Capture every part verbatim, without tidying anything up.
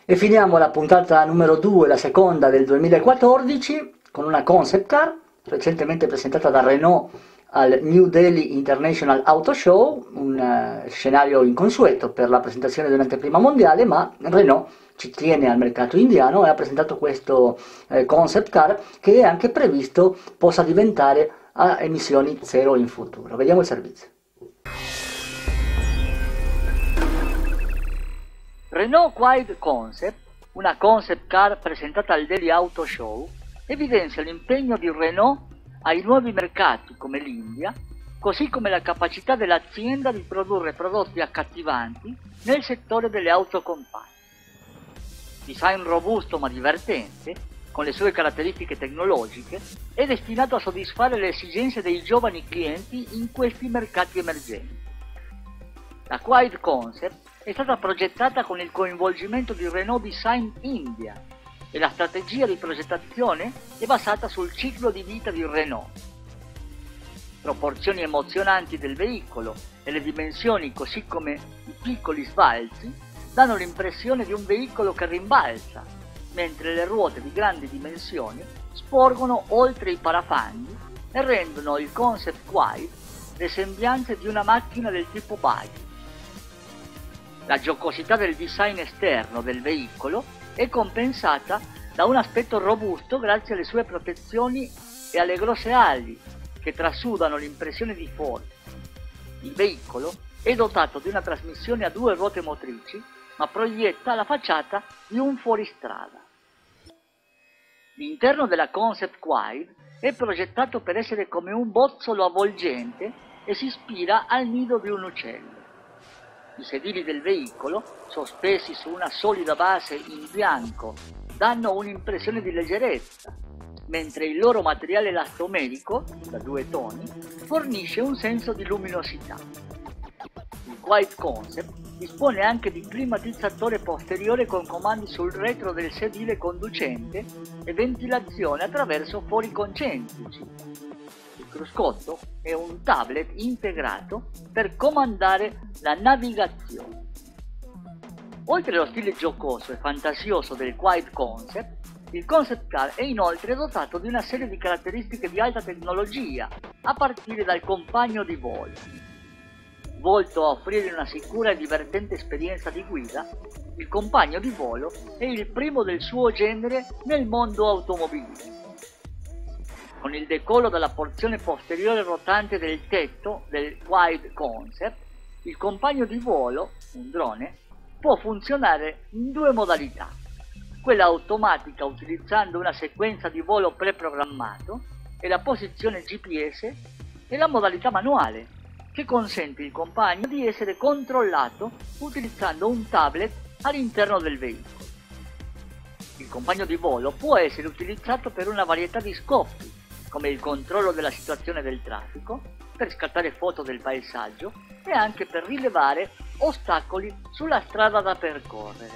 E finiamo la puntata numero due, la seconda del duemilaquattordici, con una concept car recentemente presentata da Renault al New Delhi International Auto Show, un uh, scenario inconsueto per la presentazione di un'anteprima mondiale, ma Renault ci tiene al mercato indiano e ha presentato questo eh, concept car che è anche previsto possa diventare a emissioni zero in futuro. Vediamo il servizio. Renault Kwid Concept, una concept car presentata al Delhi Auto Show, evidenzia l'impegno di Renault ai nuovi mercati come l'India, così come la capacità dell'azienda di produrre prodotti accattivanti nel settore delle auto compatte. Design robusto ma divertente, con le sue caratteristiche tecnologiche, è destinato a soddisfare le esigenze dei giovani clienti in questi mercati emergenti. La Kwid Concept è stata progettata con il coinvolgimento di Renault Design India e la strategia di progettazione è basata sul ciclo di vita di Renault. Proporzioni emozionanti del veicolo e le dimensioni, così come i piccoli sbalzi, danno l'impressione di un veicolo che rimbalza, mentre le ruote di grandi dimensioni sporgono oltre i parafanghi e rendono il concept Kwid le sembianze di una macchina del tipo buggy. La giocosità del design esterno del veicolo è compensata da un aspetto robusto grazie alle sue protezioni e alle grosse ali che trasudano l'impressione di forza. Il veicolo è dotato di una trasmissione a due ruote motrici, ma proietta la facciata di un fuoristrada. L'interno della concept Kwid è progettato per essere come un bozzolo avvolgente e si ispira al nido di un uccello. I sedili del veicolo, sospesi su una solida base in bianco, danno un'impressione di leggerezza, mentre il loro materiale elastomerico, da due toni, fornisce un senso di luminosità. Il Kwid Concept dispone anche di climatizzatore posteriore con comandi sul retro del sedile conducente e ventilazione attraverso fori concentrici. Il cruscotto è un tablet integrato per comandare la navigazione. Oltre allo stile giocoso e fantasioso del Kwid Concept, il concept car è inoltre dotato di una serie di caratteristiche di alta tecnologia, a partire dal compagno di volo. Volto a offrire una sicura e divertente esperienza di guida, il compagno di volo è il primo del suo genere nel mondo automobilistico. Con il decollo dalla porzione posteriore rotante del tetto del Kwid Concept, il compagno di volo, un drone, può funzionare in due modalità: quella automatica utilizzando una sequenza di volo preprogrammato e la posizione G P S, e la modalità manuale, che consente al compagno di essere controllato utilizzando un tablet all'interno del veicolo. Il compagno di volo può essere utilizzato per una varietà di scopi, come il controllo della situazione del traffico, per scattare foto del paesaggio e anche per rilevare ostacoli sulla strada da percorrere.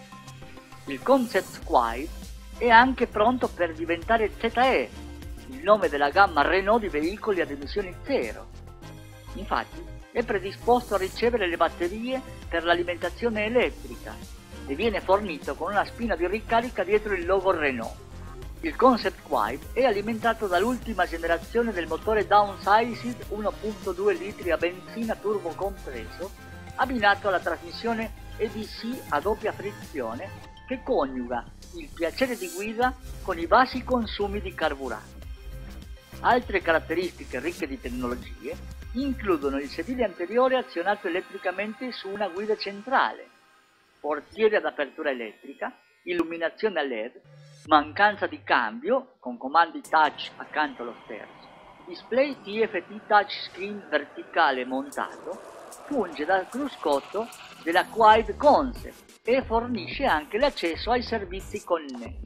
Il Concept Kwid è anche pronto per diventare Z E, il nome della gamma Renault di veicoli ad emissioni zero. Infatti è predisposto a ricevere le batterie per l'alimentazione elettrica e viene fornito con una spina di ricarica dietro il logo Renault. Il Concept Kwid è alimentato dall'ultima generazione del motore downsized uno virgola due litri a benzina turbo compresso, abbinato alla trasmissione E D C a doppia frizione che coniuga il piacere di guida con i bassi consumi di carburante. Altre caratteristiche ricche di tecnologie includono il sedile anteriore azionato elettricamente su una guida centrale, portiere ad apertura elettrica, illuminazione a L E D, mancanza di cambio con comandi touch accanto allo sterzo, display T F T touchscreen verticale montato, funge da cruscotto della Kwid Concept e fornisce anche l'accesso ai servizi connessi.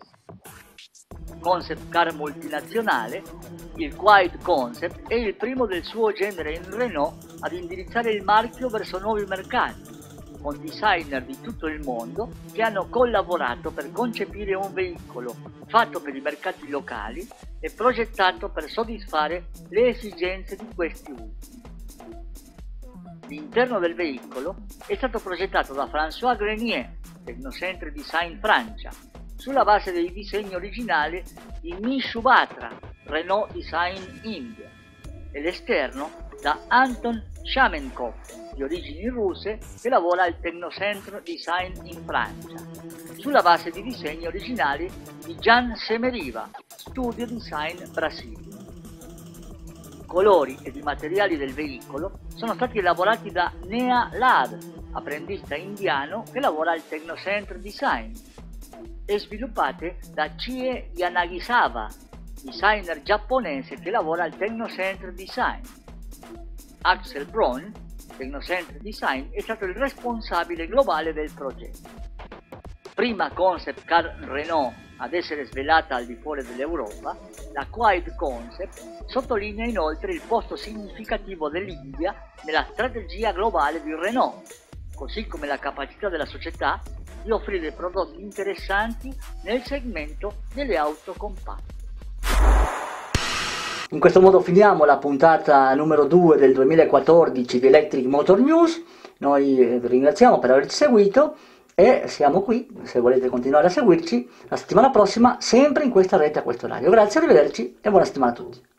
Concept car multinazionale, il Kwid Concept è il primo del suo genere in Renault ad indirizzare il marchio verso nuovi mercati, con designer di tutto il mondo che hanno collaborato per concepire un veicolo fatto per i mercati locali e progettato per soddisfare le esigenze di questi ultimi. L'interno del veicolo è stato progettato da François Grenier, Technocentric Design Francia, sulla base dei disegni originali di Mishu Batra, Renault Design India, e l'esterno da Anton Shamenkov, di origini russe, che lavora al Technocentric Design in Francia, sulla base di disegni originali di Jan Semeriva, Studio Design Brasile. I colori ed i materiali del veicolo sono stati elaborati da Nea Lad, apprendista indiano che lavora al Technocentric Design, e sviluppate da Chie Yanagisawa, designer giapponese che lavora al Technocentric Design. Axel Braun, Technocentric Design, è stato il responsabile globale del progetto. Prima concept car Renault ad essere svelata al di fuori dell'Europa, la Quiet Concept sottolinea inoltre il posto significativo dell'India nella strategia globale di Renault, così come la capacità della società di offrire prodotti interessanti nel segmento delle auto compatte. In questo modo finiamo la puntata numero due del duemilaquattordici di Electric Motor News. Noi vi ringraziamo per averci seguito e siamo qui, se volete continuare a seguirci, la settimana prossima, sempre in questa rete a questo orario. Grazie, arrivederci e buona settimana a tutti.